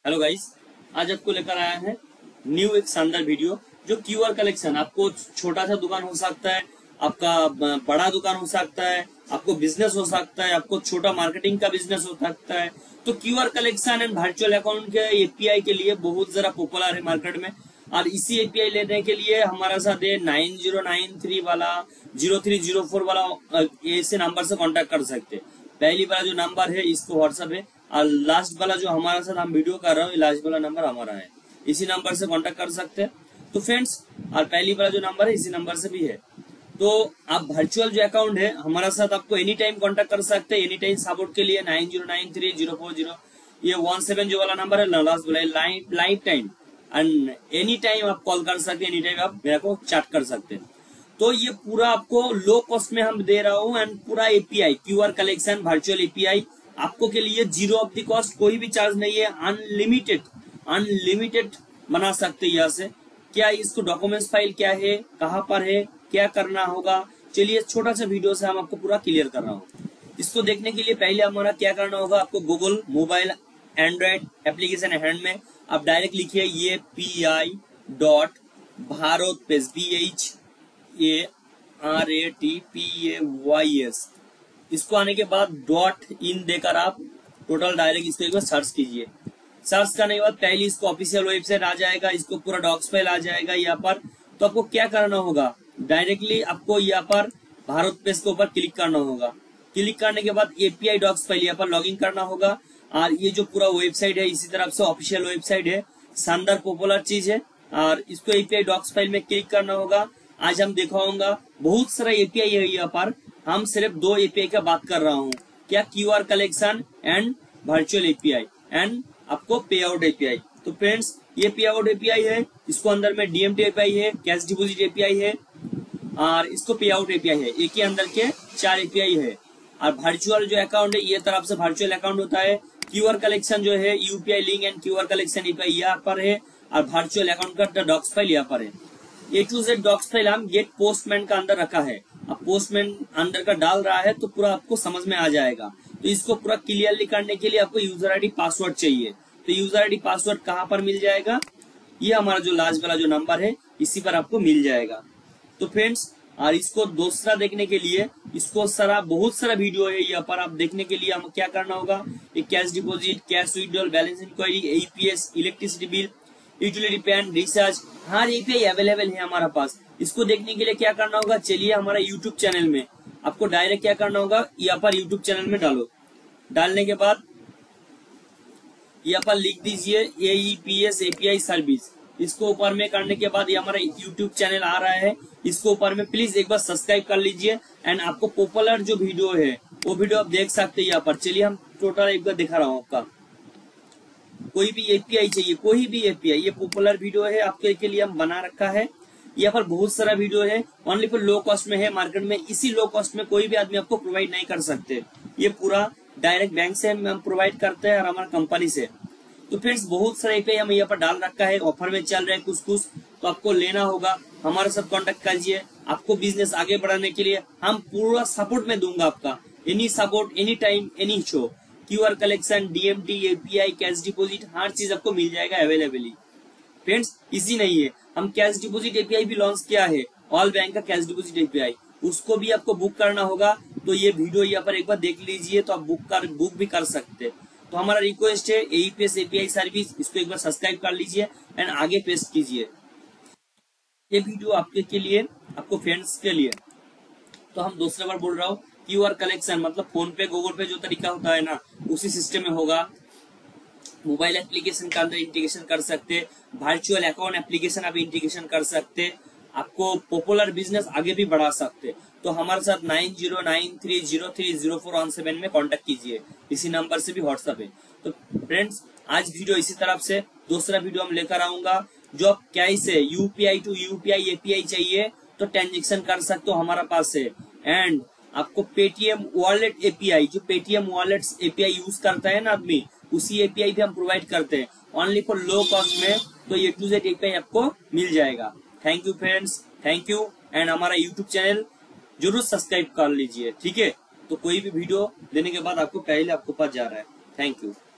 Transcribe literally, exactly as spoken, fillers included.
Hello guys, आज आपको लेकर आया है न्यू एक शानदार वीडियो। जो क्यूआर कलेक्शन, आपको छोटा सा दुकान हो सकता है, आपका बड़ा दुकान हो सकता है, आपको बिजनेस हो सकता है, आपको छोटा मार्केटिंग का बिजनेस हो सकता है। तो QR collection and virtual account के एपीआई के लिए बहुत जरा पॉपुलर है मार्केट में। और इसी एपीआई लेने के लिए हमारा साथ है नाइन जीरो नाइन थ्री वाला जीरो थ्री जीरो फोर वाला ऐसे नंबर से कांटेक्ट कर सकते हैं। पहली वाला जो नंबर है इसको व्हाट्सएप है, और लास्ट वाला जो हमारा साथ हम वीडियो कर रहे हो लास्ट वाला नंबर हमारा है, इसी नंबर से कांटेक्ट कर सकते हैं। तो फ्रेंड्स, और पहली वाला जो नंबर है इसी नंबर से भी है। तो आप वर्चुअल जो अकाउंट है हमारा साथ आपको एनी टाइम कांटेक्ट कर सकते हैं। एनी टाइम सपोर्ट के लिए nine zero nine three zero four zero ये वन सेवन जो वाला नंबर है लास्ट वाला live live time and any time आप कॉल कर सकते हैं, एनी टाइम आप मेरे को चैट कर सकते हैं। तो ये पूरा आपको लो कॉस्ट में हम दे रहा हूँ एंड पूरा API QR collection virtual API आपको के लिए जीरो ऑफ द कॉस्ट, कोई भी चार्ज नहीं है, अनलिमिटेड अनलिमिटेड बना सकते हैं यहाँ से। क्या इसको डॉक्यूमेंट्स फाइल क्या है, कहाँ पर है, क्या करना होगा, चलिए छोटा सा वीडियो से हम आपको पूरा क्लियर कर रहा हूँ। इसको देखने के लिए पहले हमारा क्या करना होगा, आपको Google mobile Android application hand में आप डायरेक्ट लिखिए ये P I dot Bharat pays B H A R A T P A Y S. इसको आने के बाद डॉट इन देकर आप टोटल डायरेक्ट इसको एक बार सर्च कीजिए। सर्च करने के बाद पहले इसको ऑफिशियल वेबसाइट आ जाएगा, इसको पूरा डॉक्स फाइल आ जाएगा यहाँ पर। तो आपको क्या करना होगा, डायरेक्टली आपको यहाँ पर भारत पेज के ऊपर क्लिक करना होगा। क्लिक करने के बाद एपीआई डॉक्स फाइल यहाँ पर लॉग इन करना होगा। और ये जो पूरा वेबसाइट है इसी तरफ से ऑफिशियल वेबसाइट है, शानदार पॉपुलर चीज है। और इसको एपीआई डॉक्स फाइल में क्लिक करना होगा। आज हम दिखाऊंगा बहुत सारा एपीआई है यहाँ पर, हम सिर्फ दो एपीआई का बात कर रहा हूँ। क्या, QR collection and virtual API and आपको पे आउट एपीआई। तो फ्रेंड्स, ये पे आउट एपीआई है, इसको अंदर में डीएमटी एपीआई है, कैश डिपॉजिट एपीआई है और इसको पे आउट एपीआई है। एक ही अंदर के चार एपीआई है। और वर्चुअल जो अकाउंट है ये तरफ से वर्चुअल अकाउंट होता है। क्यूआर कलेक्शन जो है UPI link and QR collection API यहाँ पर है, और वर्चुअल अकाउंट का डॉक्स फाइल यहाँ पर है। A to Z docs file हम गेट पोस्टमैन का अंदर रखा है। अब पोस्टमैन अंदर का डाल रहा है तो पूरा आपको समझ में आ जाएगा। तो इसको पूरा क्लियरली करने के लिए आपको यूजर आईडी पासवर्ड चाहिए। तो यूजर आईडी पासवर्ड कहाँ पर मिल जाएगा, ये हमारा जो लास्ट वाला जो नंबर है इसी पर आपको मिल जाएगा। तो फ्रेंड्स, और इसको दूसरा देखने के लिए इसको सारा बहुत सारा वीडियो है यहाँ पर, आप देखने के लिए हम क्या करना होगा, cash deposit, cash withdrawal, balance inquiry, AEPS, electricity bill, utility PAN, recharge, हर एपीआई अवेलेबल है हमारा पास। इसको देखने के लिए क्या करना होगा, चलिए हमारा यूट्यूब चैनल में आपको डायरेक्ट क्या करना होगा, यहाँ पर यूट्यूब चैनल में डालो। डालने के बाद यहाँ पर लिख दीजिए एईपीएस एपीआई सर्विस। इसको ऊपर में करने के बाद ये हमारा यूट्यूब चैनल आ रहा है, इसको ऊपर में प्लीज एक बार सब्सक्राइब कर लीजिए एंड आपको पॉपुलर जो वीडियो है वो वीडियो आप देख सकते हैं यहाँ पर। चलिए हम टोटल एक बार दिखा रहा हूँ आपका। कोई भी एपीआई चाहिए, कोई भी एपीआई, ये पॉपुलर वीडियो है आपके के लिए हम बना रखा है। यहाँ पर बहुत सारा वीडियो है, ओनली फॉर लो कॉस्ट में है मार्केट में। इसी लो कॉस्ट में कोई भी आदमी आपको प्रोवाइड नहीं कर सकते। ये पूरा डायरेक्ट बैंक से हम प्रोवाइड करते हैं और हमारा कंपनी से। तो फ्रेंड्स, बहुत सारे एपीआई हम यहाँ पर डाल रखा है, ऑफर में चल रहे हैं कुछ कुछ, तो आपको लेना होगा। हमारे साथ कांटेक्ट कीजिए, आपको बिजनेस आगे बढ़ाने के लिए हम पूरा सपोर्ट में दूंगा आपका। Any support, any time, any show. QR collection, DMT, API, cash deposit, हर चीज आपको मिल जाएगा अवेलेबली। फ्रेंड्स, इजी नहीं है, हम कैश डिपॉजिट एपीआई भी लॉन्च किया है, ऑल बैंक का कैश डिपॉजिट एपीआई, उसको भी आपको बुक करना होगा। तो ये वीडियो यहाँ पर एक बार देख लीजिए, तो आप बुक कर बुक भी कर सकते हैं। तो हमारा रिक्वेस्ट है एईपीएस एपीआई सर्विस, इसको एक बार सब्सक्राइब कर लीजिए एंड आगे पेस्ट कीजिए। ये वीडियो आपके के लिए, आपको फ्रेंड्स के लिए। तो हम दूसरा बार बोल रहा हूँ, क्यूआर कलेक्शन मतलब फोन पे, गूगल पे जो तरीका होता है ना, उसी सिस्टम में होगा। मोबाइल एप्लीकेशन का अंदर इंटीग्रेशन कर सकते, वर्चुअल अकाउंट एप्लीकेशन आप इंटीग्रेशन कर सकते, आपको पॉपुलर बिजनेस आगे भी बढ़ा सकते। तो हमारे साथ nine zero nine three zero three zero four one seven में कांटेक्ट कीजिए, इसी नंबर से भी व्हाट्सएप है। तो फ्रेंड्स, आज वीडियो इसी तरफ से दूसरा वीडियो हम लेकर आऊंगा। जो आप कैसे यूपीआई टू यूपीआई एपीआई चाहिए तो ट्रांजेक्शन कर सकते हो हमारा पास से। एंड आपको पेटीएम वॉलेट एपीआई, जो पेटीएम वॉलेट एपीआई यूज करता है ना आदमी, उसी एपीआई भी हम प्रोवाइड करते हैं ओनली फॉर लो कॉस्ट में। तो ये टू जेड एपीआई आपको मिल जाएगा। Thank you friends, thank you. And हमारा यूट्यूब चैनल जरूर सब्सक्राइब कर लीजिए, ठीक है। तो कोई भी वीडियो देने के बाद आपको पहले आपको पास जा रहा है। Thank you.